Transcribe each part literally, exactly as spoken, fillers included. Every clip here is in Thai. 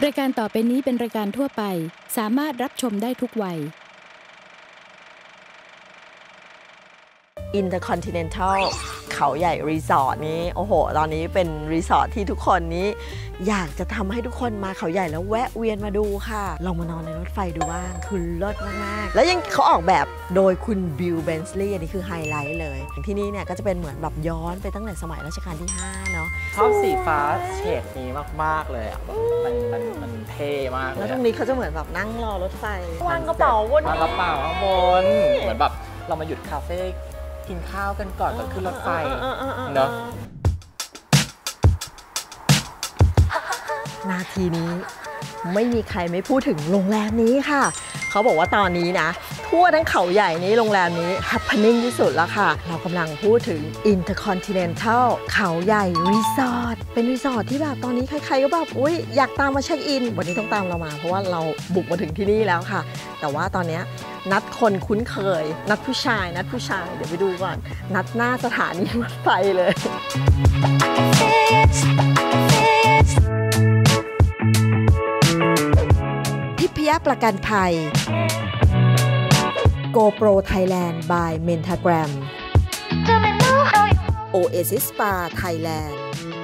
รายการต่อไปนี้เป็นรายการทั่วไปสามารถรับชมได้ทุกวัย Intercontinental เขาใหญ่รีสอร์ทนี้โอ้โหตอนนี้เป็นรีสอร์ทที่ทุกคนนี้อยากจะทำให้ทุกคนมาเขาใหญ่แล้วแวะเวียนมาดูค่ะลองมานอนในรถไฟดูบ้างคือเลิศมากๆแล้วยังเขาออกแบบโดยคุณบิล เบนส์ลีย์อันนี้คือไฮไลท์เลยที่นี่เนี่ยก็จะเป็นเหมือนแบบย้อนไปตั้งแต่สมัยรัชกาลที่ห้าเนาะชอบสีฟ้าเฉดนี้มากๆเลยอ่ะมันมันมันเท่มากเลยแล้วตรงนี้เขาจะเหมือนแบบนั่งรอรถไฟวางกระเป๋าบนวางกระเป๋าข้างบนเหมือนแบบเรามาหยุดคาเฟ่กินข้าวกันก่อนก่อนขึ้นรถไฟเนาะนาทีนี้ไม่มีใครไม่พูดถึงโรงแรมนี้ค่ะเขาบอกว่าตอนนี้นะทั่วทั้งเขาใหญ่นี้โรงแรมนี้ happening ที่สุดแล้วค่ะเรากำลังพูดถึง Intercontinental เขาใหญ่รีสอร์ทเป็นรีสอร์ทที่แบบตอนนี้ใครๆก็แบบอุ๊ยอยากตามมาเช็คอินวันนี้ต้องตามเรามาเพราะว่าเราบุกมาถึงที่นี่แล้วค่ะแต่ว่าตอนนี้นัดคนคุ้นเคยนัดผู้ชายนัดผู้ชายเดี๋ยวไปดูก่อนนัดหน้าสถานีรถไฟเลยทิพยประกันภัย GoPro Thailand by Mentagram Oasis Spa Thailand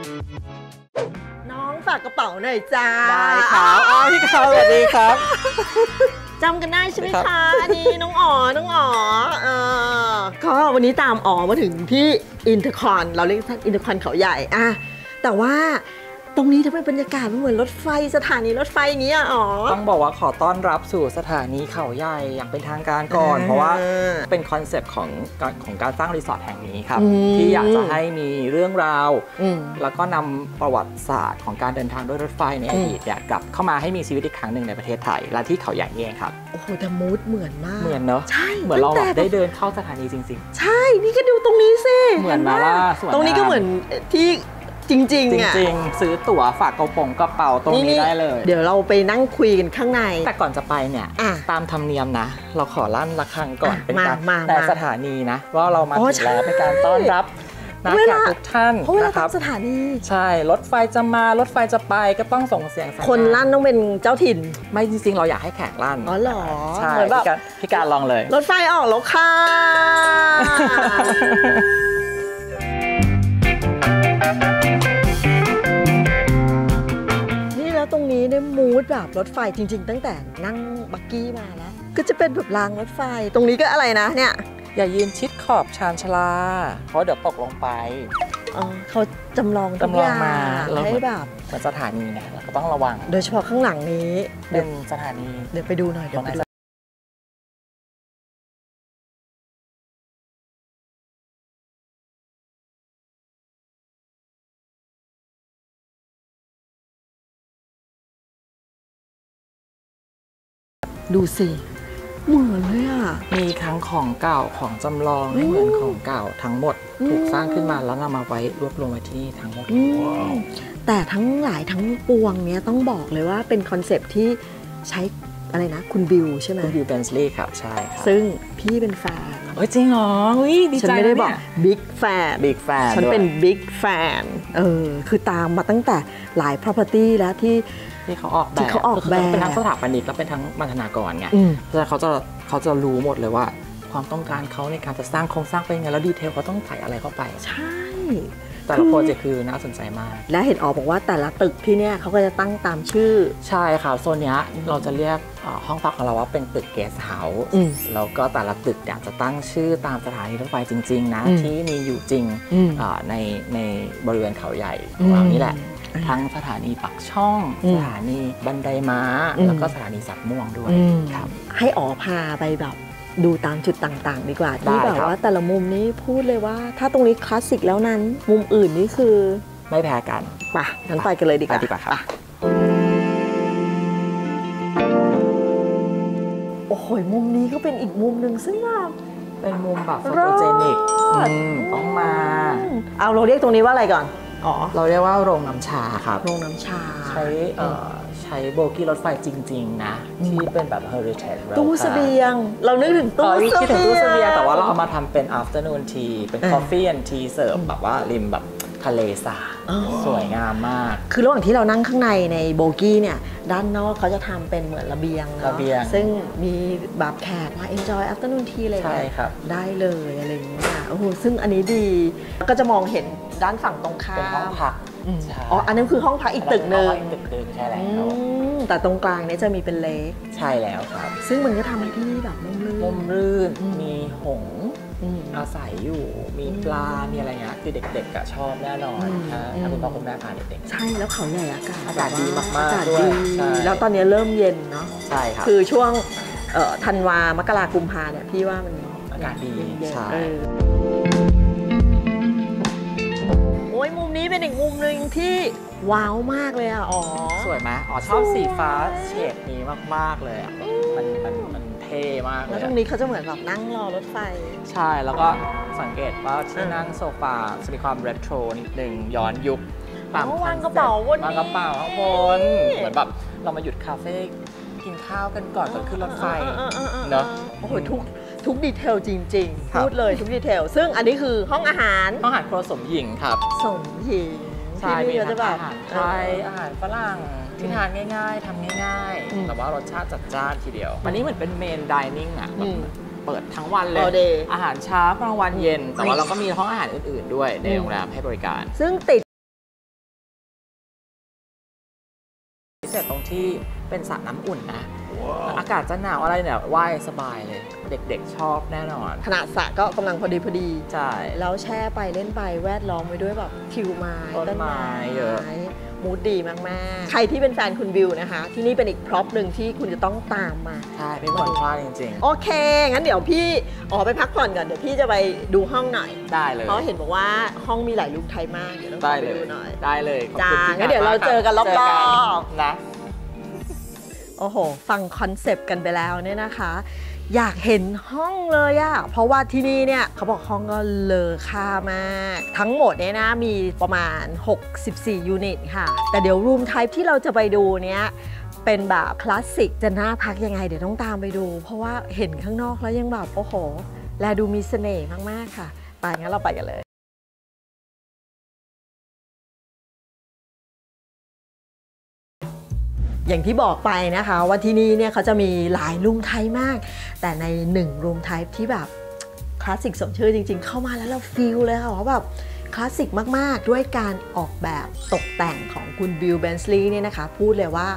น้องฝากกระเป๋าหน่อยจ้าได้ครับอ้าวพี่เขาสวัสดีครับจำกันได้ใช่ไหมคะอันนี้น้องอ๋อน้องอ๋อเออก็วันนี้ตามอ๋อมาถึงที่อินเตอร์คอนเราเรียกอินเตอร์คอนเขาใหญ่อะแต่ว่าตรงนี้ถ้าเป็นบรรยากาศมันเหมือนรถไฟสถานีรถไฟอย่างเงี้ยอ๋อต้องบอกว่าขอต้อนรับสู่สถานีเขาใหญ่อย่างเป็นทางการก่อนเพราะว่าเป็นคอนเซปต์ของของการสร้างรีสอร์ทแห่งนี้ครับที่อยากจะให้มีเรื่องราวแล้วก็นำประวัติศาสตร์ของการเดินทางด้วยรถไฟในอดีตเนี่ยกลับเข้ามาให้มีชีวิตอีกครั้งหนึ่งในประเทศไทยและที่เขาใหญ่นี่เองครับโอ้โหแต่มูดเหมือนมากเหมือนเนอะใช่เหมือนเราได้เดินเข้าสถานีจริงๆใช่นี่ก็ดูตรงนี้สิเหมือนมาว่าตรงนี้ก็เหมือนที่จริงๆอ่ะจริงๆซื้อตั๋วฝากกระโปรงกระเป๋าตรงนี้ได้เลยเดี๋ยวเราไปนั่งคุยกันข้างในแต่ก่อนจะไปเนี่ยตามธรรมเนียมนะเราขอลั่นระฆังก่อนเป็นการแต่สถานีนะว่าเรามาถึงแล้วเป็นการต้อนรับนักแขกทุกท่านนะครับสถานีใช่รถไฟจะมารถไฟจะไปก็ต้องส่งเสียงคนลั่นต้องเป็นเจ้าถิ่นไม่จริงๆเราอยากให้แขกลั่นอ๋อเหรอใช่พี่การลองเลยรถไฟออกแล้วค่ะตรงนี้เนี่ยมูดแบบรถไฟจริงๆตั้งแต่นั่งบักกี้มาแล้วก็จะเป็นแบบรางรถไฟตรงนี้ก็อะไรนะเนี่ยอย่ายืนชิดขอบชานชลาเพราะเดี๋ยวตกลงไปอ๋อเขาจำลองจำลองมาให้แบบเหมือนสถานีเนี่ยเราก็ต้องระวังโดยเฉพาะข้างหลังนี้เป็นสถานีเดี๋ยวไปดูหน่อยเดี๋ยวไปดูดูสิเหมือนเลยอ่ะมีทั้งของเก่าของจำลองให้เหมือนของเก่าทั้งหมดถูกสร้างขึ้นมาแล้วนำมาไว้รวบรวมไว้ที่นี่ทั้งหมดแต่ทั้งหลายทั้งปวงเนี้ยต้องบอกเลยว่าเป็นคอนเซปต์ที่ใช้อะไรนะคุณบิลใช่ไหมคุณบิล เบนส์ลีย์ครับใช่ครับซึ่งพี่เป็นแฟนเฮ้ยจริงเหรออุ้ยดีใจฉันไม่ได้บอกบิ๊กแฟนบิ๊กแฟนฉันเป็นบิ๊กแฟนเออคือตามมาตั้งแต่หลาย property แล้วที่ที่เขาออกแบบเขาออกแบบเป็นทั้งสถาปนิกแล้วเป็นทั้งบรรณาธิการไงเพราะฉะนั้นเขาจะเขาจะรู้หมดเลยว่าความต้องการเขาในการจะสร้างโครงสร้างเป็นยังไงแล้วดีเทลเขาต้องใส่อะไรเข้าไปใช่แต่ละโปรเจกต์คือน่าสนใจมากและเห็นออกบอกว่าแต่ละตึกที่เนี่ยเขาก็จะตั้งตามชื่อใช่ค่ะโซนนี้เราจะเรียกห้องพักของเราว่าเป็นตึกเกสต์เฮาส์แล้วก็แต่ละตึกเนี่ยจะตั้งชื่อตามสถานีรถไฟจริงๆนะที่มีอยู่จริงในในบริเวณเขาใหญ่ของเรานี่แหละทั้งสถานีปักช่องสถานีบันไดม้าแล้วก็สถานีสับม่วงด้วยครับให้อ๋อพาไปแบบดูตามจุดต่างๆดีกว่าที่แบบว่าแต่ละมุมนี้พูดเลยว่าถ้าตรงนี้คลาสสิกแล้วนั้นมุมอื่นนี่คือไม่แพ้กันป่ะงั้นไปกันเลยดีกว่าดีกว่าครับโอ้โหมุมนี้ก็เป็นอีกมุมหนึ่งซึ่งแบบเป็นมุมแบบโฟโตเจนิกต้องมาเอาเราเรียกตรงนี้ว่าอะไรก่อนอ๋อเราเรียกว่าโรงน้ำชาครับโรงน้ำชาใช้ใช้โบกี้รถไฟจริงๆนะที่เป็นแบบ heritage ตู้เสบียงเรานึกถึงตู้เสบียงคิดถึงตู้เสบียงแต่ว่าเราเอามาทำเป็น afternoon tea เป็น coffee and tea เสิร์ฟแบบว่าริมแบบทะเลสาบสวยงามมากคือระหว่างที่เรานั่งข้างในในโบกี้เนี่ยด้านนอกเขาจะทำเป็นเหมือนระเบียงเนาะระเบียงซึ่งมีแบบแขกมา enjoy afternoon tea อะไรเงี้ยได้เลยอะไรอย่างเงี้ยโอ้โหซึ่งอันนี้ดีก็จะมองเห็นด้านฝั่งตรงข้ามเป็นห้องพักอ๋ออันนั้นคือห้องพักอีกตึกหนึ่งตึกหนึ่งใช่แล้วแต่ตรงกลางเนี่ยจะมีเป็นเลคใช่แล้วครับซึ่งมันก็ทำให้ที่นี่แบบร่มรื่นร่มรื่นมีหงส์อาศัยอยู่มีปลา มีอะไรเงี้ยคือเด็กๆก็ชอบแน่นอนถ้าคุณพ่อคุณแม่พาเด็กๆใช่แล้วเขาใหญ่อากาศอากาศดีมากๆด้วยแล้วตอนนี้เริ่มเย็นเนาะใช่ครับคือช่วงธันวามกรากุมภาเนี่ยพี่ว่ามันอากาศดีใช่โอ้ยมุมนี้เป็นอีกมุมหนึ่งที่ว้าวมากเลยอ่ะอ๋อสวยไหมอ๋อชอบสีฟ้าเฉดนี้มากๆเลยอ่ะมันมันมันเท่มากเลยแล้วตรงนี้เขาจะเหมือนแบบนั่งรอรถไฟใช่แล้วก็สังเกตว่าที่นั่งโซฟาจะมีความเรโทรนิดนึงย้อนยุคตามวางกระเป๋าบนวางกระเป๋าข้างบนเหมือนแบบเรามาหยุดคาเฟ่กินข้าวกันก่อนก่อนขึ้นรถไฟเนอะโอ้โหทุกทุกดีเทลจริงๆพูดเลยทุกดีเทลซึ่งอันนี้คือห้องอาหารห้องอาหารครัวสมหญิงครับสมหญิงใช่มีอาหารไทยอาหารฝรั่งที่ทานง่ายๆทำง่ายๆแต่ว่ารสชาติจัดจ้านทีเดียววันนี้เหมือนเป็นเมนดิเนิ่งอ่ะเปิดทั้งวันเลยอาหารเช้ากลางวันเย็นแต่ว่าเราก็มีห้องอาหารอื่นๆด้วยในโรงแรมให้บริการซึ่งติดพิเศษตรงที่เป็นสระน้ำอุ่นนะอากาศจะหนาวอะไรเนี่ยว่ายสบายเลยเด็กๆชอบแน่นอนขนาดสระก็กำลังพอดีพอดีใช่แล้วแช่ไปเล่นไปแวดล้อมไปด้วยแบบทิวไม้ต้นไม้เยอะมูดดีมากๆใครที่เป็นแฟนคุณวิวนะคะที่นี่เป็นอีกพร็อพหนึ่งที่คุณจะต้องตามมาใช่ไม่ควรพลาดจริงๆโอเคงั้นเดี๋ยวพี่ออกไปพักผ่อนก่อนเดี๋ยวพี่จะไปดูห้องหน่อยได้เลยเพราะเห็นบอกว่าห้องมีหลายรูปไทยมากเดี๋ยวต้องไปดูหน่อยได้เลยจ้างั้นเดี๋ยวเราเจอกันรอบๆนะโอ้โหฟังคอนเซปต์กันไปแล้วเนี่ยนะคะอยากเห็นห้องเลยอะเพราะว่าที่นี่เนี่ยเขาบอกห้องก็เลอค่ามากทั้งหมดเนี่ยนะมีประมาณหกสิบสี่ยูนิตค่ะแต่เดี๋ยวรูมไทป์ที่เราจะไปดูเนี่ยเป็นแบบคลาสสิกจะน่าพักยังไงเดี๋ยวต้องตามไปดูเพราะว่าเห็นข้างนอกแล้วยังแบบโอ้โหแลดูมีเสน่ห์มากๆค่ะไปงั้นเราไปกันเลยอย่างที่บอกไปนะคะว่าที่นี่เนี่ยเขาจะมีหลายรูมไทป์มากแต่ในหนึ่งรูมไทป์ที่แบบคลาสสิกสมชื่อจริงๆเข้ามาแล้วเราฟีลเลยค่ะว่าแบบคลาสสิกมากๆด้วยการออกแบบตกแต่งของคุณบิล เบนสลีย์เนี่ยนะคะพูดเลยว่า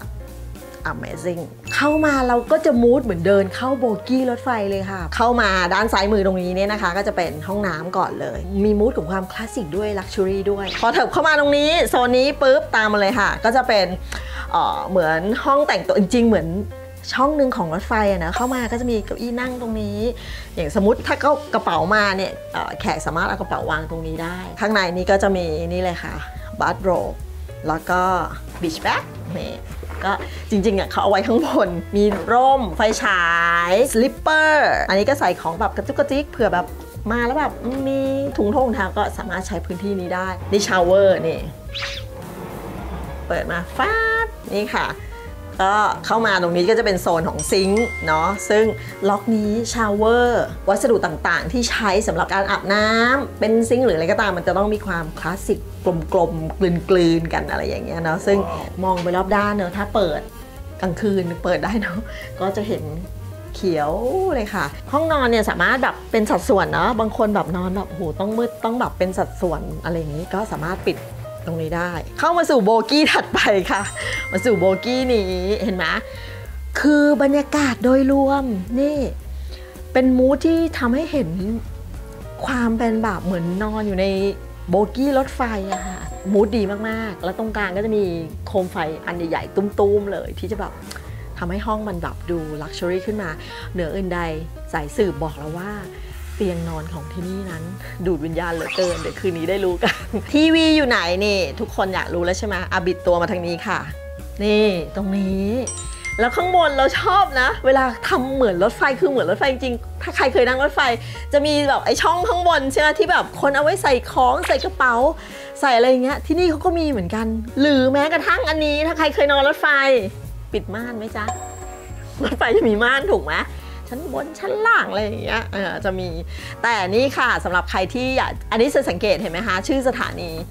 Amazing เข้ามาเราก็จะมูดเหมือนเดินเข้าโบกี้รถไฟเลยค่ะเข้ามาด้านซ้ายมือตรงนี้เนี่ยนะคะก็จะเป็นห้องน้ำก่อนเลยมีมูดของความคลาสสิกด้วยลักชัวรี่ด้วยพอเถิบเข้ามาตรงนี้โซนนี้ปุ๊บตามมาเลยค่ะก็จะเป็นเอ่อเหมือนห้องแต่งตัวจริงๆเหมือนช่องหนึ่งของรถไฟอะนะเข้ามาก็จะมีเก้าอี้นั่งตรงนี้อย่างสมมติถ้าเขากระเป๋ามาเนี่ยแขกสามารถเอากระเป๋าวางตรงนี้ได้ข้างในนี้ก็จะมีนี่เลยค่ะบาร์โรบแล้วก็บีชแบ็กนี่ก็จริงๆอ่ะเขาเอาไว้ข้างบนมีร่มไฟฉายสลิปเปอร์อันนี้ก็ใส่ของแบบกระจุกกระจิกเผื่อแบบมาแล้วแบบมีถุงทงเท้าก็สามารถใช้พื้นที่นี้ได้นี่ชาวเวอร์นี่เปิดมาฟาดนี่ค่ะก็เข้ามาตรงนี้ก็จะเป็นโซนของซิงค์เนาะซึ่งล็อกนี้ชาวเวอร์วัสดุต่างๆที่ใช้สำหรับการอาบน้ำเป็นซิงค์หรืออะไรก็ตามมันจะต้องมีความคลาสสิกกลมๆกลืนๆกันอะไรอย่างเงี้ยเนาะซึ่งมองไปรอบด้านเนาะถ้าเปิดกลางคืนเปิดได้เนาะก็จะเห็นเขียวเลยค่ะห้องนอนเนี่ยสามารถแบบเป็นสัดส่วนเนาะบางคนแบบนอนแบบโหต้องมืดต้องแบบเป็นสัดส่วนอะไรอย่างนี้ก็สามารถปิดตรงนี้ได้เข้ามาสู่โบกี้ถัดไปค่ะมาสู่โบกี้นี้เห็นไหมคือบรรยากาศโดยรวมนี่เป็นมูทที่ทำให้เห็นความเป็นแบบเหมือนนอนอยู่ในโบกี้รถไฟอะค่ะมูทดีมากๆแล้วตรงกลางก็จะมีโคมไฟอันใหญ่ๆตุ้มๆเลยที่จะแบบทำให้ห้องมันแบบดูลักชัวรี่ขึ้นมาเหนืออื่นใดสายสืบบอกแล้วว่าเตียงนอนของที่นี่นั้นดูดวิญญาณเหลือเกินเดี๋ยวคืนนี้ได้รู้กันทีวีอยู่ไหนนี่ทุกคนอยากรู้แล้วใช่ไหมอาบิดตัวมาทางนี้ค่ะนี่ตรงนี้แล้วข้างบนเราชอบนะเวลาทำเหมือนรถไฟคือเหมือนรถไฟจริงถ้าใครเคยนั่งรถไฟจะมีแบบไอ้ช่องข้างบนใช่ไหมที่แบบคนเอาไว้ใส่ของใส่กระเป๋าใส่อะไรเงี้ยที่นี่เขาก็มีเหมือนกันหรือแม้กระทั่งอันนี้ถ้าใครเคยนอนรถไฟปิดม่านไหมจ๊ะรถไฟจะมีม่านถูกไหมชั้นบนชั้นล่างอะไรอย่างเงี้ยจะมีแต่นี่ค่ะสำหรับใครที่อยากอันนี้จะสังเกตเห็นไหมคะชื่อสถานี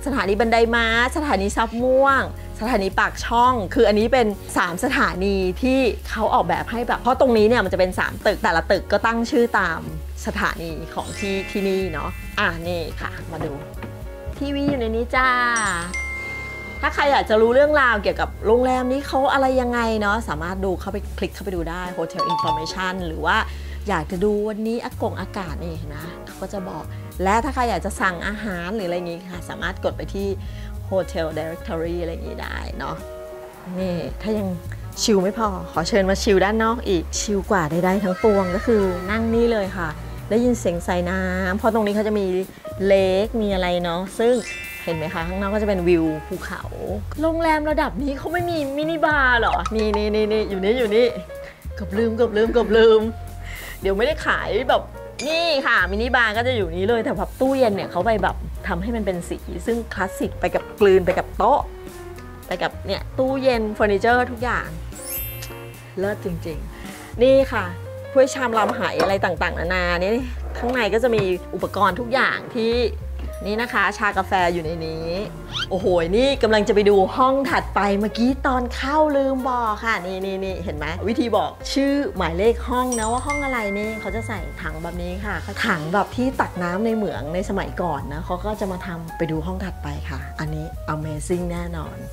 สถานีบันไดม้าสถานีซับม่วงสถานีปากช่องคืออันนี้เป็นสามสถานีที่เขาออกแบบให้แบบเพราะตรงนี้เนี่ยมันจะเป็นสามตึกแต่ละตึกก็ตั้งชื่อตามสถานีของที่ที่นี่เนาะอ่านี่ค่ะมาดูทีวีอยู่ในนี้จ้าถ้าใครอยากจะรู้เรื่องราวเกี่ยวกับโรงแรมนี้เขาอะไรยังไงเนาะสามารถดูเข้าไปคลิกเข้าไปดูได้ Hotel Information หรือว่าอยากจะดูวันนี้อากงอากาศนี่นะเขาก็จะบอกและถ้าใครอยากจะสั่งอาหารหรืออะไรอย่างงี้ค่ะสามารถกดไปที่ Hotel Directory อะไรอย่างงี้ได้เนาะนี่ถ้ายังชิลไม่พอขอเชิญมาชิลด้านนอกอีกชิลกว่าใดๆทั้งปวงก็คือนั่งนี่เลยค่ะได้ยินเสียงใส่น้ำเพราะตรงนี้เขาจะมีเลคมีอะไรเนาะซึ่งเห็นไหมคะข้างนอกก็จะเป็นวิวภูเขาโรงแรมระดับนี้เขาไม่มีมินิบาร์หรอนี่นี่นี่นี่อยู่นี่อยู่นี่เกือบลืมเกือบลืมเกือบลืมเดี๋ยวไม่ได้ขายแบบนี่ค่ะมินิบาร์ก็จะอยู่นี้เลยแต่แบบตู้เย็นเนี่ยเขาไปแบบทำให้มันเป็นสีซึ่งคลาสสิกไปกับกลืนไปกับโต๊ะไปกับเนี่ยตู้เย็นเฟอร์นิเจอร์ทุกอย่างเลิศจริงๆนี่ค่ะถ้วยชามลำไหอะไรต่างๆนานานี่ข้างในก็จะมีอุปกรณ์ทุกอย่างที่นี่นะคะชากาแฟอยู่ในนี้โอ้โหนี่กำลังจะไปดูห้องถัดไปเมื่อกี้ตอนเข้าลืมบอกค่ะนี่นี่นี่เห็นไหมวิธีบอกชื่อหมายเลขห้องนะว่าห้องอะไรนี่เขาจะใส่ถังแบบนี้ค่ะถังแบบที่ตักน้ำในเหมืองในสมัยก่อนนะเขาก็จะมาทำไปดูห้องถัดไปค่ะอันนี้ Amazing แน่นอน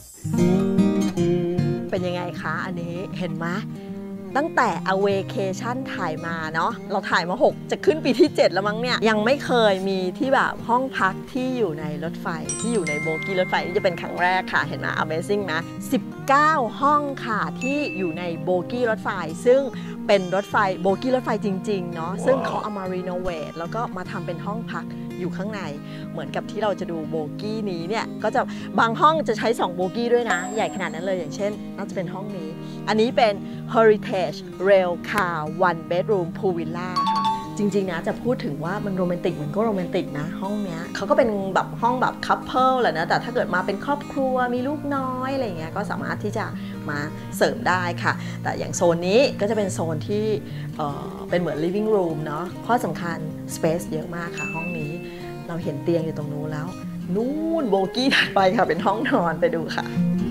เป็นยังไงคะอันนี้เห็นไหมตั้งแต่ Vacation ถ่ายมาเนาะเราถ่ายมาหกจะขึ้นปีที่เจ็ดแล้วมั้งเนี่ยยังไม่เคยมีที่แบบห้องพักที่อยู่ในรถไฟที่อยู่ในโบกี้รถไฟนี่จะเป็นครั้งแรกค่ะเห็นไหม Amazing นะสิบเก้าห้องค่ะที่อยู่ในโบกี้รถไฟซึ่งเป็นรถไฟโบกี้รถไฟจริงๆเนาะ wow. ซึ่งเขาเอามารีโนเวทแล้วก็มาทำเป็นห้องพักอยู่ข้างในเหมือนกับที่เราจะดูโบกี้นี้เนี่ยก็จะบางห้องจะใช้สองโบกี้ด้วยนะใหญ่ขนาดนั้นเลยอย่างเช่นน่าจะเป็นห้องนี้อันนี้เป็น Heritage Rail Car One Bedroom Pool Villa ค่ะจริงๆนะจะพูดถึงว่ามันโรแมนติกมันก็โรแมนติกนะห้องเนี้ยเขาก็เป็นแบบห้องแบบคัพเพิลแหละนะแต่ถ้าเกิดมาเป็นครอบครัวมีลูกน้อยอะไรเงี้ยก็สามารถที่จะมาเสริมได้ค่ะแต่อย่างโซนนี้ก็จะเป็นโซนที่เอ่อเป็นเหมือน living room เนาะข้อสำคัญ space เยอะมากค่ะห้องนี้เราเห็นเตียงอยู่ตรงนู้นแล้วนู่นโบกี้ถัดไปค่ะเป็นห้องนอนไปดูค่ะ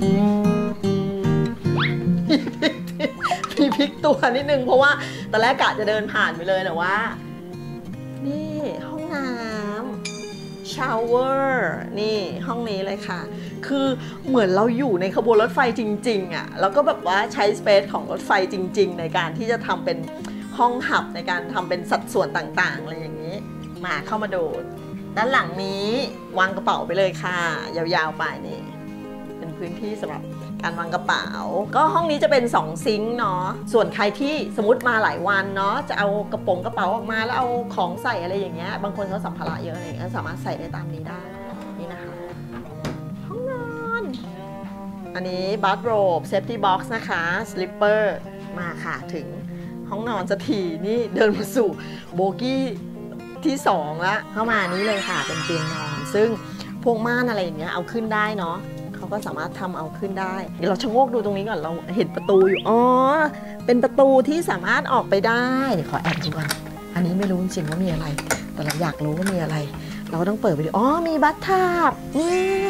มีพลิกตัวนิดนึงเพราะว่าตอนแรกกะจะเดินผ่านไปเลยแต่ว่านี่ห้องน้ำชาวเวอร์นี่ห้องนี้เลยค่ะคือเหมือนเราอยู่ในขบวนรถไฟจริงๆอ่ะแล้วก็แบบว่าใช้สเปซของรถไฟจริงๆในการที่จะทำเป็นห้องหับในการทำเป็นสัดส่วนต่างๆอะไรอย่างนี้มาเข้ามาดูด้านหลังนี้วางกระเป๋าไปเลยค่ะยาวๆไปนี่เป็นพื้นที่สำหรับการวางกระเป๋าก็ห้องนี้จะเป็นสองซิงค์เนาะส่วนใครที่สมมติมาหลายวันเนาะจะเอากระโปรงกระเป๋าออกมาแล้วเอาของใส่อะไรอย่างเงี้ยบางคนเขาสัมภาระเยอะอะไรอย่างเงี้ยสามารถใส่ได้ตามนี้ได้นี่นะคะห้องนอนอันนี้บัธโรบเซฟตี้บ็อกซ์นะคะสลิปเปอร์มาค่ะถึงห้องนอนสักทีนี่เดินมาสู่โบกี้ที่สองแล้วเข้ามานี้เลยค่ะเป็นเตียงนอนซึ่งพวกม่านอะไรอย่างเงี้ยเอาขึ้นได้เนาะเขาก็สามารถทำเอาขึ้นได้เดี๋ยวเราชะโงกดูตรงนี้ก่อนเราเห็นประตูอยู่อ๋อเป็นประตูที่สามารถออกไปได้ขอแอบดูก่อนอันนี้ไม่รู้จริงๆว่ามีอะไรแต่เราอยากรู้ว่ามีอะไรเราก็ต้องเปิดไปดูอ๋อมีบัธทับนี่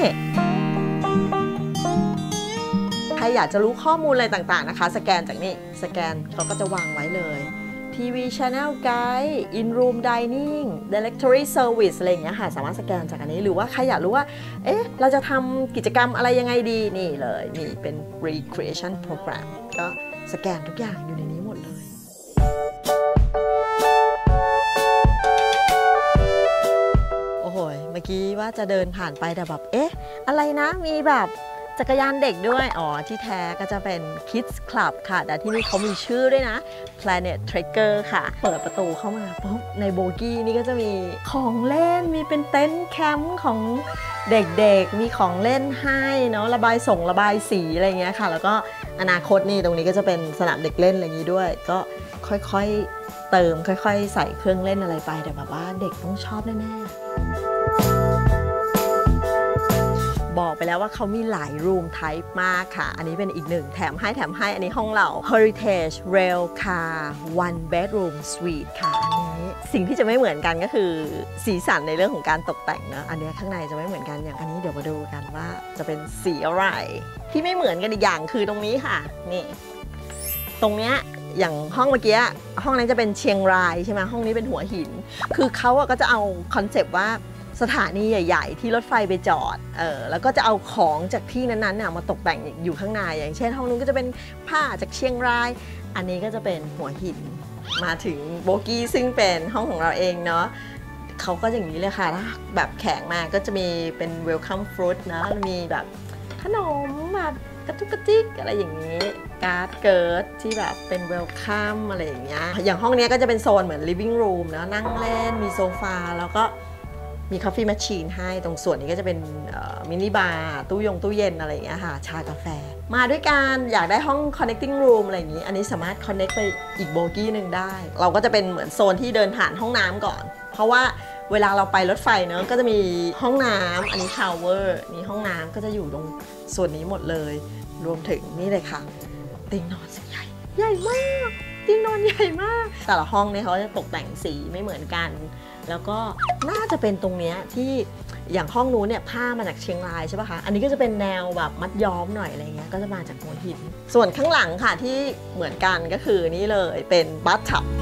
ใครอยากจะรู้ข้อมูลอะไรต่างๆนะคะสแกนจากนี่สแกนเขาก็จะวางไว้เลยทีวี Channel Guide In Room Dining Directory Service อะไรอย่างเงี้ยค่ะสามารถสแกนจากอันนี้หรือว่าใครอยากรู้ว่าเอ๊ะเราจะทำกิจกรรมอะไรยังไงดีนี่เลยมีเป็น Recreation Program ก็สแกนทุกอย่างอยู่ในนี้หมดเลยโอ้โหเมื่อกี้ว่าจะเดินผ่านไปแต่แบบเอ๊ะอะไรนะมีแบบจักรยานเด็กด้วยอ๋อที่แท้ก็จะเป็น Kids Club ค่ะแต่ที่นี่เขามีชื่อด้วยนะ Planet Trekker ค่ะเปิดประตูเข้ามาปุ๊บในโบกี้นี่ก็จะมีของเล่นมีเป็นเต็นท์แคมป์ของเด็กๆมีของเล่นให้เนาะระบายส่งระบายสีอะไรเงี้ยค่ะแล้วก็อนาคตนี่ตรงนี้ก็จะเป็นสนามเด็กเล่นอะไรอย่างนี้ด้วยก็ค่อยๆเติมค่อยๆใส่เครื่องเล่นอะไรไปแต่แบบว่าเด็กต้องชอบแน่ๆบอกไปแล้วว่าเขามีหลาย room type มากค่ะอันนี้เป็นอีกหนึ่งแถมให้แถมให้อันนี้ห้องเรา Heritage Rail Car One Bedroom Suite ค่ะอันนี้สิ่งที่จะไม่เหมือนกันก็คือสีสันในเรื่องของการตกแต่งนะอันนี้ข้างในจะไม่เหมือนกันอย่างอันนี้เดี๋ยวมาดูกันว่าจะเป็นสีอะไรที่ไม่เหมือนกันอีกอย่างคือตรงนี้ค่ะนี่ตรงเนี้ยอย่างห้องเมื่อกี้ห้องนั้นจะเป็นเชียงรายใช่ไหมห้องนี้เป็นหัวหินคือเขาก็จะเอาคอนเซปต์ว่าสถานีใหญ่ๆที่รถไฟไปจอดเออแล้วก็จะเอาของจากที่นั้นๆเนี่ยมาตกแต่งอยู่ข้างในอย่างเช่นห้องนู้นก็จะเป็นผ้าจากเชียงรายอันนี้ก็จะเป็นหัวหินมาถึงโบกี้ซึ่งเป็นห้องของเราเองเนาะเขาก็อย่างนี้เลยค่ะแบบแข็งมาก็จะมีเป็นเวลคัมฟรุตนะมีแบบขนมแบบกระตุกกระติกอะไรอย่างนี้การ์ดเกิร์ดที่แบบเป็นเวลคัมอะไรอย่างเงี้ยอย่างห้องนี้ก็จะเป็นโซนเหมือน living room นะนั่งเล่นมีโซฟาแล้วก็มีคอฟฟี่แมชชีนให้ตรงส่วนนี้ก็จะเป็นมินิบาร์ตู้ยงตู้เย็นอะไรอย่างเงี้ยค่ะชากาแฟมาด้วยกันอยากได้ห้อง connecting room อะไรอย่างงี้อันนี้สามารถ connect ไปอีกโบกี้หนึ่งได้เราก็จะเป็นเหมือนโซนที่เดินผ่านห้องน้ำก่อนเพราะว่าเวลาเราไปรถไฟเนอะก็จะมีห้องน้ำอันนี้ชาวเวอร์นี่ห้องน้ำก็จะอยู่ตรงส่วนนี้หมดเลยรวมถึงนี่เลยค่ะเตียงนอนใหญ่ใหญ่มากเตียงนอนใหญ่มากแต่ละห้องเนี่ยเขาจะตกแต่งสีไม่เหมือนกันแล้วก็น่าจะเป็นตรงเนี้ยที่อย่างห้องนู้นเนี่ยผ้ามาจากเชียงรายใช่ป่ะคะอันนี้ก็จะเป็นแนวแบบมัดย้อมหน่อยอะไรเงี้ยก็จะมาจากหัวหินส่วนข้างหลังค่ะที่เหมือนกันก็คือนี่เลยเป็นบัธทับ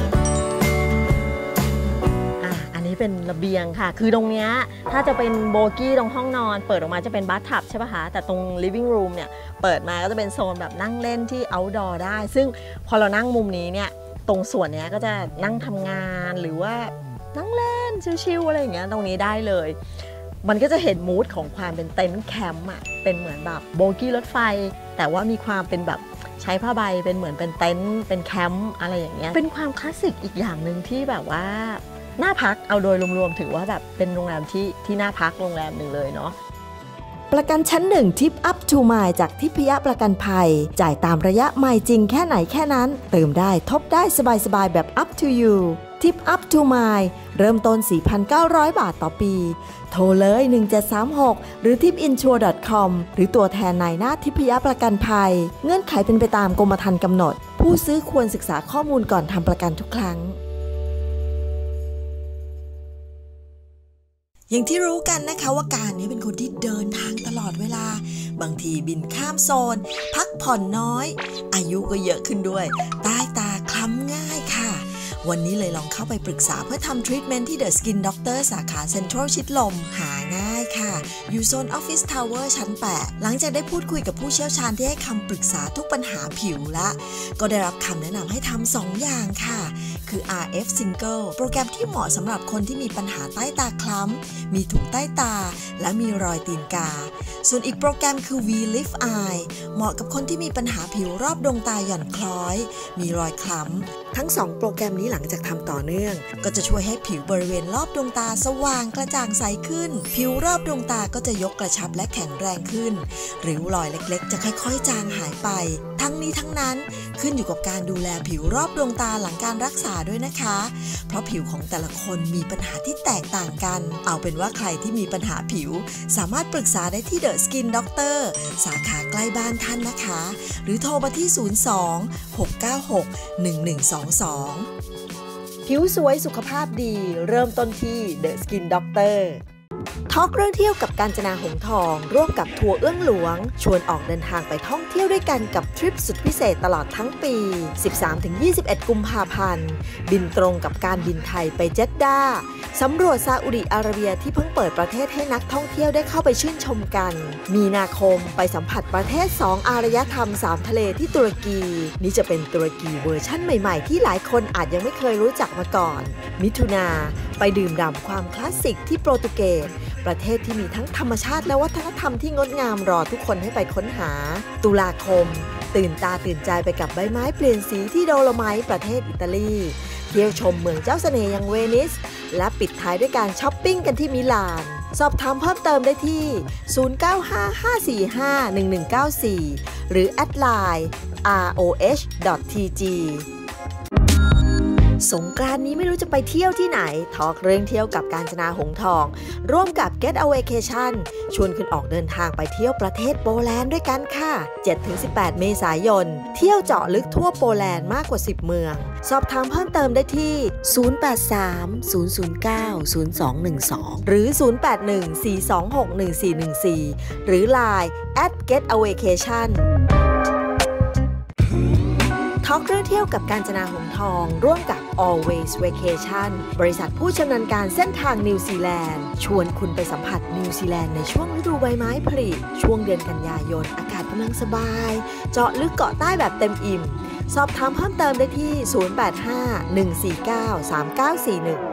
อ่ะอันนี้เป็นระเบียงค่ะคือตรงเนี้ยถ้าจะเป็นโบกี้ตรงห้องนอนเปิดออกมาจะเป็นบัธทับใช่ป่ะคะแต่ตรง living room เนี่ยเปิดมาก็จะเป็นโซนแบบนั่งเล่นที่ outdoor ได้ซึ่งพอเรานั่งมุมนี้เนี่ยตรงส่วนเนี้ยก็จะนั่งทำงานหรือว่านั่งเล่นชิลๆอะไรอย่างเงี้ยตรงนี้ได้เลยมันก็จะเห็นมูดของความเป็นเต็นท์แคมป์อ่ะเป็นเหมือนแบบโบกี้รถไฟแต่ว่ามีความเป็นแบบใช้ผ้าใบเป็นเหมือนเป็นเต็นท์เป็นแคมป์อะไรอย่างเงี้ยเป็นความคลาสสิกอีกอย่างหนึ่งที่แบบว่าน่าพักเอาโดยรวมๆถือว่าแบบเป็นโรงแรมที่ที่น่าพักโรงแรมหนึ่งเลยเนาะประกันชั้นหนึ่งทิปอัพทูไมล์จากทิพยประกันภัยจ่ายตามระยะไมล์จริงแค่ไหนแค่นั้นเติมได้ทบได้สบายๆแบบ up to you ทิปอัพทูไมล์เริ่มต้น สี่พันเก้าร้อย บาทต่อปีโทรเลยหนึ่งเจ็ดสามหกหรือ ทิปอินชัวร์ ดอท คอม หรือตัวแทนนายหน้าทิพยประกันภัยเงื่อนไขเป็นไปตามกรมธรรม์กำหนดผู้ซื้อควรศึกษาข้อมูลก่อนทำประกันทุกครั้งอย่างที่รู้กันนะคะว่าการนี้เป็นคนที่เดินทางตลอดเวลาบางทีบินข้ามโซนพักผ่อนน้อยอายุก็เยอะขึ้นด้วยใต้ตาคล้ำง่ายค่ะวันนี้เลยลองเข้าไปปรึกษาเพื่อทำทรีทเมนต์ที่ The Skin Doctor สาขาเซ็นทรัลชิดลมหาง่ายค่ะอยู่โซนออฟฟิศทาวเวอร์ชั้นแปดหลังจากได้พูดคุยกับผู้เชี่ยวชาญที่ให้คำปรึกษาทุกปัญหาผิวละก็ได้รับคำแนะนำให้ทำสองอย่างค่ะคือ อาร์ เอฟ Single โปรแกรมที่เหมาะสำหรับคนที่มีปัญหาใต้ตาคล้ำมีถุงใต้ตาและมีรอยตีนกาส่วนอีกโปรแกรมคือ V Lift Eye เหมาะกับคนที่มีปัญหาผิวรอบดวงตาหย่อนคล้อยมีรอยคล้ำทั้งสองโปรแกรมนี้หลังจากทำต่อเนื่องก็จะช่วยให้ผิวบริเวณรอบดวงตาสว่างกระจ่างใสขึ้นผิวรอบดวงตาก็จะยกกระชับและแข็งแรงขึ้นริ้วรอยเล็กๆจะค่อยๆจางหายไปทั้งนี้ทั้งนั้นขึ้นอยู่กับการดูแลผิวรอบดวงตาหลังการรักษาด้วยนะคะเพราะผิวของแต่ละคนมีปัญหาที่แตกต่างกันเอาเป็นว่าใครที่มีปัญหาผิวสามารถปรึกษาได้ที่ The Skin Doctor สาขาใกล้บ้านท่านนะคะหรือโทรมาที่ ศูนย์ สอง หก เก้า หก หนึ่ง หนึ่ง สอง สอง ผิวสวยสุขภาพดีเริ่มต้นที่ The Skin Doctorทอล์กเรื่องเที่ยวกับกาญจนาหงส์ทองร่วมกับทัวร์เอื้องหลวงชวนออกเดินทางไปท่องเที่ยวด้วยกันกับทริปสุดพิเศษตลอดทั้งปี สิบสามถึงยี่สิบเอ็ด กุมภาพันธ์บินตรงกับการบินไทยไปเจ็ดดาสำรวจซาอุดิอาระเบียที่เพิ่งเปิดประเทศให้นักท่องเที่ยวได้เข้าไปชื่นชมกันมีนาคมไปสัมผัสประเทศสองอารยธรรมสามทะเลที่ตุรกีนี่จะเป็นตุรกีเวอร์ชั่นใหม่ๆที่หลายคนอาจยังไม่เคยรู้จักมาก่อนมิถุนาไปดื่มด่ำความคลาสสิกที่โปรตุเกสประเทศที่มีทั้งธรรมชาติและวัฒนธรรมที่งดงามรอทุกคนให้ไปค้นหาตุลาคมตื่นตาตื่นใจไปกับใบไม้เปลี่ยนสีที่โดโลไมต์ประเทศอิตาลีเที่ยวชมเมืองเจ้าเสน่ห์อย่างเวนิสและปิดท้ายด้วยการช้อปปิ้งกันที่มิลานสอบถามเพิ่มเติมได้ที่ ศูนย์ เก้า ห้า ห้า สี่ ห้า หนึ่ง หนึ่ง เก้า สี่ หรือแอดไลน์ อาร์ โอ เอช ดอท ที จีสงกรานต์นี้ไม่รู้จะไปเที่ยวที่ไหนทอล์กเรื่องเที่ยวกับกาญจนาหงส์ทองร่วมกับ Get a Vacation ชวนคุณออกเดินทางไปเที่ยวประเทศโปแลนด์ด้วยกันค่ะ เจ็ดถึงสิบแปด เมษายนเที่ยวเจาะลึกทั่วโปแลนด์มากกว่าสิบเมืองสอบถามเพิ่มเติมได้ที่ศูนย์ แปด สาม ศูนย์ ศูนย์ เก้า ศูนย์ สอง หนึ่ง สองหรือศูนย์ แปด หนึ่ง สี่ สอง หก หนึ่ง สี่ หนึ่ง สี่ หรือ ไลน์ แอท เก็ต a เวเคชั่นทอล์กเรื่องเที่ยวกับกาญจนาหงส์ทองร่วมกับ Always Vacation บริษัทผู้ชำนาญการเส้นทางนิวซีแลนด์ชวนคุณไปสัมผัสนิวซีแลนด์ในช่วงฤดูใบไม้ผลิช่วงเดือนกันยายนอากาศกำลังสบายเจาะลึกเกาะใต้แบบเต็มอิ่มสอบถามเพิ่มเติมได้ที่ ศูนย์ แปด ห้า หนึ่ง สี่ เก้า สาม เก้า สี่ หนึ่ง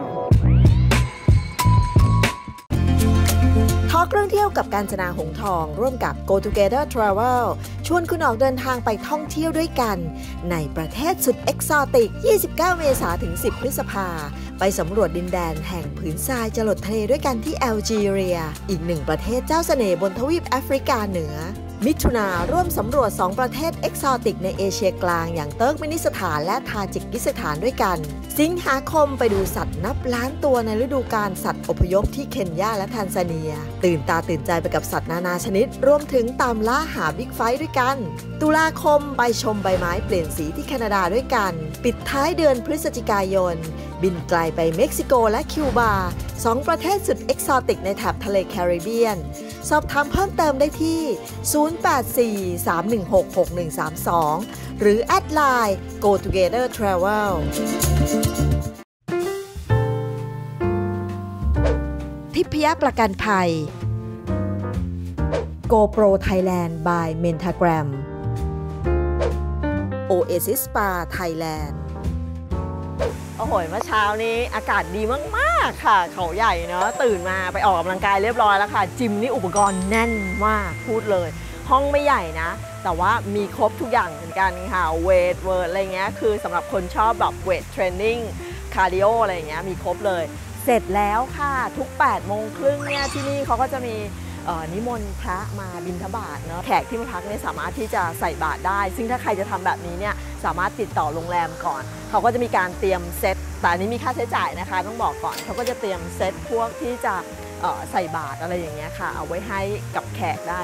ทอล์กเรื่องเที่ยวกับกาญจนาหงส์ทองร่วมกับ Go Together Travel ชวนคุณออกเดินทางไปท่องเที่ยวด้วยกันในประเทศสุดเอกซอติก ยี่สิบเก้า เมษายนถึง สิบ พฤษภาไปสำรวจดินแดนแห่งผืนทรายจรดทะเลด้วยกันที่แอลจีเรียอีกหนึ่งประเทศเจ้าเสน่ห์บนทวีปแอฟริกาเหนือมิถุนาร่วมสำรวจสองประเทศเอกซอติกในเอเชียกลางอย่างเติร์กเมนิสถานและทาจิกิสถานด้วยกันสิงหาคมไปดูสัตว์นับล้านตัวในฤดูกาลสัตว์อพยพที่เคนยาและแทนซาเนียตื่นตาตื่นใจไปกับสัตว์นานาชนิดรวมถึงตามล่าหาบิ๊กไฟท์ด้วยกันตุลาคมไปชมใบไม้เปลี่ยนสีที่แคนาดาด้วยกันปิดท้ายเดือนพฤศจิกายนบินไกลไปเม็กซิโกและคิวบาสองประเทศสุดเอกซอติกในแถบทะเลแคริบเบียนสอบถามเพิ่มเติมได้ที่ ศูนย์ แปด สี่ สาม หนึ่ง หก หก หนึ่ง สาม สอง หรือ แอด ไลน์ Go Together Travel ทิพยประกันภัย GoPro Thailand by Mentagram Oasis Spa Thailandโอ้โหเมื่อเช้านี้อากาศดีมากๆค่ะเขาใหญ่เนาะตื่นมาไปออกกำลังกายเรียบร้อยแล้วค่ะจิมนี่อุปกรณ์แน่นมากพูดเลยห้องไม่ใหญ่นะแต่ว่ามีครบทุกอย่างเหมือนกันค่ะเวทเวิร์ดอะไรเงี้ยคือสำหรับคนชอบแบบเวทเทรนนิ่งคาร์ดิโออะไรเงี้ยมีครบเลยเสร็จแล้วค่ะทุกแปดโมงครึ่งเนี่ยที่นี่เขาก็จะมีนิมนต์พระมาบิณฑบาตเนาะแขกที่มาพักเนี่ยสามารถที่จะใส่บาตรได้ซึ่งถ้าใครจะทำแบบนี้เนี่ยสามารถติดต่อโรงแรมก่อนเขาก็จะมีการเตรียมเซตแต่อันนี้มีค่าใช้จ่ายนะคะต้องบอกก่อนเขาก็จะเตรียมเซตพวกที่จะใส่บาตรอะไรอย่างเงี้ยค่ะเอาไว้ให้กับแขกได้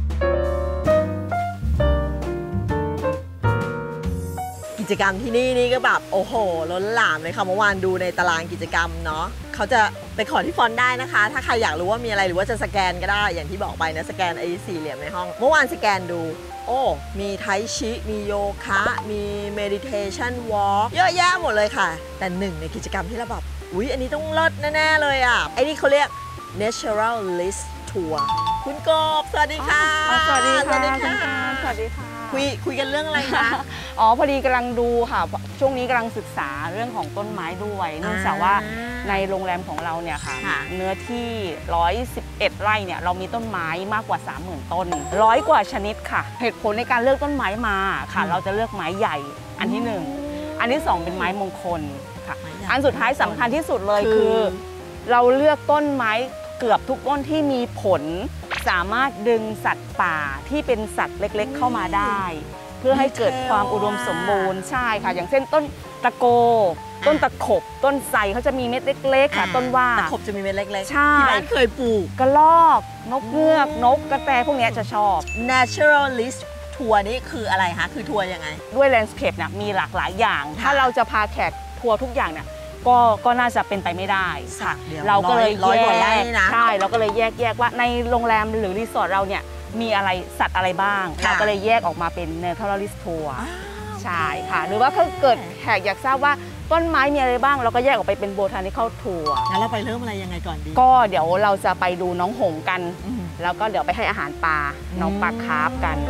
กิจกรรมที่นี่นี่ก็แบบโอ้โหล้นหลามเลยค่ะเมื่อวานดูในตารางกิจกรรมเนาะเขาจะไปขอที่ฟอนต์ได้นะคะถ้าใครอยากรู้ว่ามีอะไรหรือว่าจะสแกนก็ได้อย่างที่บอกไปนะสแกนไอ้สี่เหลี่ยมในห้องเมื่อวานสแกนดูโอ้มีไทชิมีโยคะมีเมดิเทชันวอล์กเยอะแยะหมดเลยค่ะแต่หนึ่งในกิจกรรมที่เราแบบอุ๊ยอันนี้ต้องเลิศแน่ๆเลยอ่ะไอ้นี่เขาเรียก Naturalist Tour คุณกบสวัสดีค่ะสวัสดีค่ะสวัสดีค่ะสวัสดีค่ะคุยคุยกันเรื่องอะไรคะอ๋อพอดีกำลังดูค่ะช่วงนี้กำลังศึกษาเรื่องของต้นไม้ด้วยเนื่องจากว่าในโรงแรมของเราเนี่ยค่ะเนื้อที่หนึ่งร้อยสิบเอ็ดไร่เนี่ยเรามีต้นไม้มากกว่า สามหมื่น ต้นร้อยกว่าชนิดค่ะเหตุผลในการเลือกต้นไม้มาค่ะเราจะเลือกไม้ใหญ่อันที่หนึ่งอันที่สองเป็นไม้มงคลค่ะอันสุดท้ายสำคัญที่สุดเลยคือเราเลือกต้นไม้เกือบทุกต้นที่มีผลสามารถดึงสัตว์ป่าที่เป็นสัตว์เล็กๆเข้ามาได้เพื่อให้เกิดความอุดมสมบูรณ์ใช่ค่ะอย่างเช่นต้นตะโกต้นตะขบต้นไทรเขาจะมีเม็ดเล็กๆค่ะต้นว่าตะขบจะมีเม็ดเล็กๆใช่ที่บ้านเคยปลูกกระรอกนกเงือกนกกระแตพวกนี้จะชอบ Naturalist ทัวร์นี่คืออะไรคะคือทัวร์ยังไงด้วยแลนด์สเคปเนี่ยมีหลากหลายอย่างถ้าเราจะพาแขกทัวร์ทุกอย่างเนี่ยก็ก็น่าจะเป็นไปไม่ได้ค่ะเราก็เลยแยกใช่เราก็เลยแยกแยกว่าในโรงแรมหรือรีสอร์ทเราเนี่ยมีอะไรสัตว์อะไรบ้างเราก็เลยแยกออกมาเป็น Naturalist Tour ใช่ค่ะหรือว่าถ้าเกิดแขกอยากทราบว่าต้นไม้มีอะไรบ้างเราก็แยกออกไปเป็น Botanical Tour งั้นเราไปเริ่มอะไรยังไงก่อนดีก็เดี๋ยวเราจะไปดูน้องหงส์กันแล้วก็เดี๋ยวไปให้อาหารปลาน้องปลาคาร์ฟกัน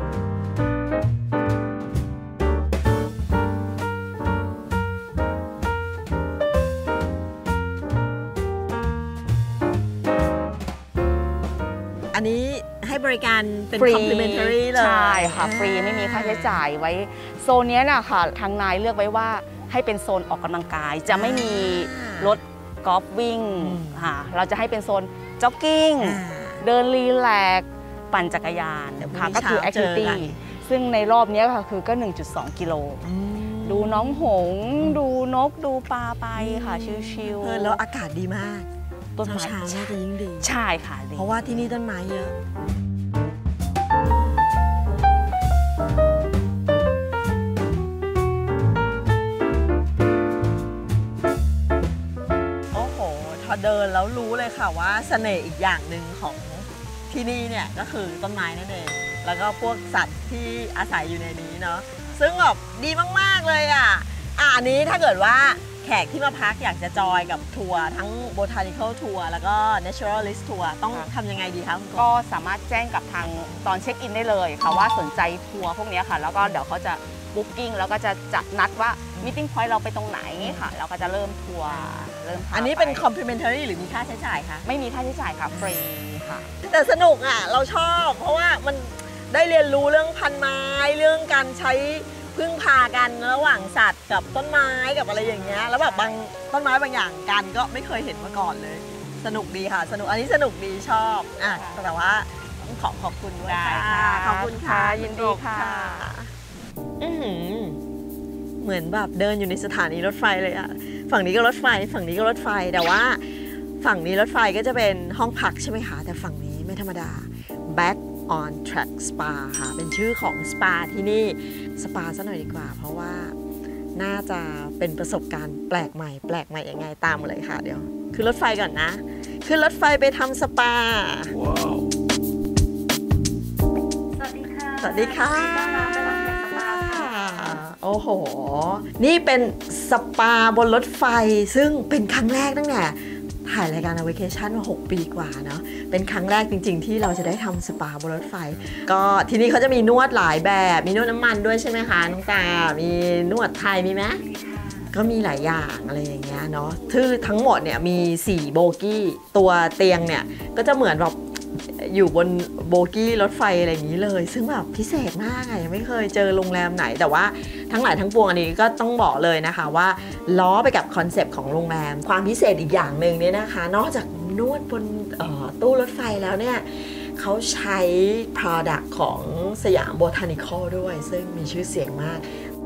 อันนี้ให้บริการเป็น complimentary เลยใช่ค่ะฟรีไม่มีค่าใช้จ่ายไว้โซนนี้น่ะค่ะทางนายเลือกไว้ว่าให้เป็นโซนออกกำลังกายจะไม่มีรถกอล์ฟวิ่งค่ะเราจะให้เป็นโซนจ็อกกิ้งเดินรีแลกซ์ปั่นจักรยานค่ะก็คือ activity ซึ่งในรอบนี้ค่ะคือก็ หนึ่งจุดสอง กิโลดูน้องหงส์ดูนกดูปลาไปค่ะชิวเออแล้วอากาศดีมากๆต้นไม้เช้าๆน่าจะยิ่งดีใช่ค่ะดีเพราะว่าที่นี่ต้นไม้เยอะโอ้โหพอเดินแล้วรู้เลยค่ะว่าเสน่ห์อีกอย่างหนึ่งของที่นี่เนี่ยก็คือต้นไม้นั่นเองแล้วก็พวกสัตว์ที่อาศัยอยู่ในนี้เนาะซึ่งแบบดีมากๆเลยอ่ะอ่ะอันนี้ถ้าเกิดว่าแขกที่มาพักอยากจะจอยกับทัวร์ทั้ง Botanical Tour แล้วก็ Naturalist Tour ต้องทำยังไงดีคะคุณกบก็สามารถแจ้งกับทางตอนเช็คอินได้เลยค่ะว่าสนใจทัวร์พวกนี้ค่ะแล้วก็เดี๋ยวเขาจะบุ๊กกิ้งแล้วก็จะจัดนัดว่ามีติ้งพอยต์เราไปตรงไหนค่ะเราก็จะเริ่มทัวร์เริ่มพาอันนี้เป็นไ complimentary หรือมีค่าใช้จ่ายคะไม่มีค่าใช้จ่ายค่ะฟรีค่ะแต่สนุกอ่ะเราชอบ เพราะว่ามันได้เรียนรู้เรื่องพันไม้เรื่องการใช้พึ่งพากันระหว่างสัตว์กับต้นไม้กับอะไรอย่างเงี้ยแล้วแบบบางต้นไม้บางอย่างกันก็ไม่เคยเห็นมาก่อนเลย สนุกดีค่ะสนุกอันนี้สนุกดีชอบอ่ะแต่ว่าต้องขอขอบคุณด้วยได้ค่ะค่ะขอบคุณค่ะยินดีค่ะอื้อหือเหมือนแบบเดินอยู่ในสถานีรถไฟเลยอะฝั่งนี้ก็รถไฟฝั่งนี้ก็รถไฟแต่ว่าฝั่งนี้รถไฟก็จะเป็นห้องพักใช่ไหมคะแต่ฝั่งนี้ไม่ธรรมดา Back on Track Spa ค่ะเป็นชื่อของสปาที่นี่สปาซะหน่อยดีกว่าเพราะว่าน่าจะเป็นประสบการณ์แปลกใหม่แปลกใหม่ยังไงตามมาเลยค่ะเดี๋ยวขึ้นรถไฟก่อนนะขึ้นรถไฟไปทำสปา wow. สวัสดีค่ะสวัสดีค่ะต้อนรับไปรับแขกสปาค่ะโอ้โหนี่เป็นสปาบนรถไฟซึ่งเป็นครั้งแรกตั้งแต่ถ่ายรายการ Vacation มาหกปีกว่าเนาะเป็นครั้งแรกจริงๆที่เราจะได้ทำสปาบนรถไฟก็ที่นี่เขาจะมีนวดหลายแบบมีนวดน้ำมันด้วยใช่ไหมคะน้องตามีนวดไทยมีไหมก็มีหลายอย่างอะไรอย่างเงี้ยเนาะคือทั้งหมดเนี่ยมีสี่โบกี้ตัวเตียงเนี่ยก็จะเหมือนแบบอยู่บนโบกี้รถไฟอะไรอย่างนี้เลยซึ่งแบบพิเศษมากอะยังไม่เคยเจอโรงแรมไหนแต่ว่าทั้งหลายทั้งปวงอันนี้ก็ต้องบอกเลยนะคะว่าล้อไปกับคอนเซปต์ของโรงแรมความพิเศษอีกอย่างหนึ่งเนี่ยนะคะนอกจากนวดบนตู้รถไฟแล้วเนี่ยเขาใช้ Product ของสยาม Botanical ด้วยซึ่งมีชื่อเสียงมาก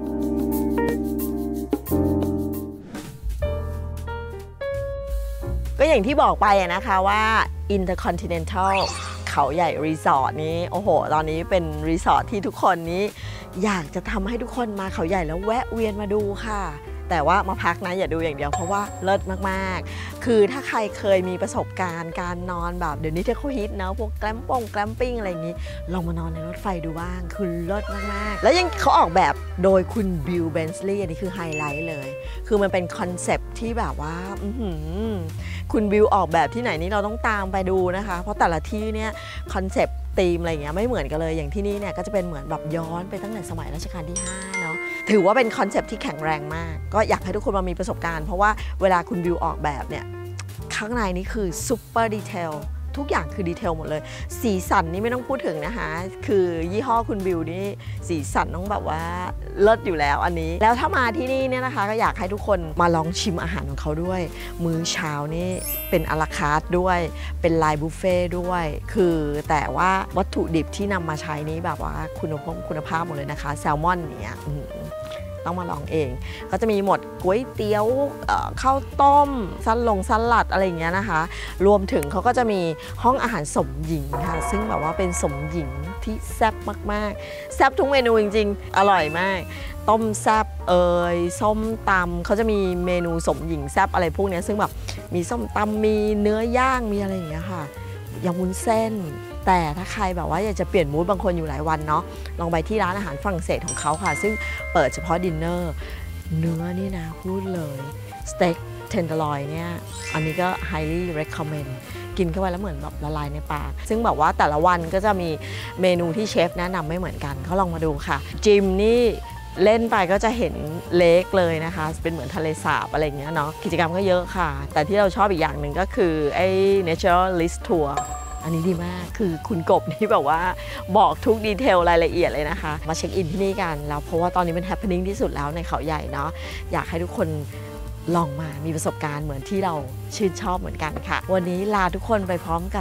ก็อย่างที่บอกไปนะคะว่า Intercontinental เขาใหญ่รีสอร์ทนี้โอ้โหตอนนี้เป็นรีสอร์ทที่ทุกคนนี้อยากจะทำให้ทุกคนมาเขาใหญ่แล้วแวะเวียนมาดูค่ะแต่ว่ามาพักนะอย่าดูอย่างเดียวเพราะว่าเลิศมากๆคือถ้าใครเคยมีประสบการณ์การนอนแบบเดี๋ยวนี้ที่เขาฮิตนะพวกแกลมปงแกลมปิ้งอะไรอย่างนี้ลองมานอนในรถไฟดูบ้างคือเลิศมากๆแล้วยังเขาออกแบบโดยคุณบิล เบนส์ลีย์อันนี้คือไฮไลท์เลยคือมันเป็นคอนเซปต์ที่แบบว่าคุณบิลออกแบบที่ไหนนี่เราต้องตามไปดูนะคะเพราะแต่ละที่เนี่ยคอนเซปต์ธีมอะไรเงี้ยไม่เหมือนกันเลยอย่างที่นี่เนี่ยก็จะเป็นเหมือนแบบย้อนไปตั้งแต่สมัยรัชกาลที่ห้าเนาะถือว่าเป็นคอนเซปต์ที่แข็งแรงมากก็อยากให้ทุกคนมามีประสบการณ์เพราะว่าเวลาคุณบิวออกแบบเนี่ยข้างในนี่คือซุปเปอร์ดีเทลทุกอย่างคือดีเทลหมดเลยสีสันนี่ไม่ต้องพูดถึงนะคะคือยี่ห้อคุณบิวนี่สีสันต้องแบบว่าเลิศอยู่แล้วอันนี้แล้วถ้ามาที่นี่เนี่ยนะคะก็อยากให้ทุกคนมาลองชิมอาหารของเขาด้วยมื้อเช้านี่เป็นอะลาคาร์ทด้วยเป็นไลน์บุฟเฟ่ด้วยคือแต่ว่าวัตถุดิบที่นำมาใช้นี้แบบว่าคุณภาพคุณภาพหมดเลยนะคะแซลมอนเนี่ยต้องมาลองเองก็จะมีหมดก๋วยเตี๋ยวข้าวต้มซันลงสลัดอะไรอย่างเงี้ยนะคะรวมถึงเขาก็จะมีห้องอาหารสมหญิงค่ะซึ่งแบบว่าเป็นสมหญิงที่แซ่บมากๆแซ่บทุกเมนูจริงๆอร่อยมากต้มแซ่บเอ่ยส้มตำเขาจะมีเมนูสมหญิงแซ่บอะไรพวกนี้ซึ่งแบบมีส้มตำมีเนื้อย่างมีอะไรอย่างเงี้ยค่ะยำวุ้นเส้นแต่ถ้าใครแบบว่าอยากจะเปลี่ยนมูดบางคนอยู่หลายวันเนาะลองไปที่ร้านอาหารฝรั่งเศสของเขาค่ะซึ่งเปิดเฉพาะดินเนอร์เนื้อนี่นะพูดเลยสเต็กเทนเดอร์ลอยเนี่ยอันนี้ก็ highly recommend กินเข้าไปแล้วเหมือนแบบละลายในปากซึ่งแบบว่าแต่ละวันก็จะมีเมนูที่เชฟแนะนำไม่เหมือนกันเขาลองมาดูค่ะจิมนี่เล่นไปก็จะเห็นเลคเลยนะคะเป็นเหมือนทะเลสาบอะไรอย่างเงี้ยเนาะกิจกรรมก็เยอะค่ะแต่ที่เราชอบอีกอย่างหนึ่งก็คือไอ้ Naturalist Tourอันนี้ดีมากคือคุณกบนี่แบบว่าบอกทุกดีเทลรายละเอียดเลยนะคะมาเช็คอินที่นี่กันแล้วเพราะว่าตอนนี้เป็นแฮปปี้นิ่งที่สุดแล้วในเขาใหญ่เนาะอยากให้ทุกคนลองมามีประสบการณ์เหมือนที่เราชื่นชอบเหมือนกันค่ะวันนี้ลาทุกคนไปพร้อมกับ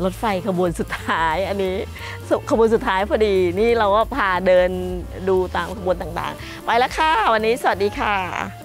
รถไฟขบวนสุดท้ายอันนี้ขบวนสุดท้ายพอดีนี่เราก็พาเดินดูตามขบวนต่างๆไปแล้วค่ะวันนี้สวัสดีค่ะ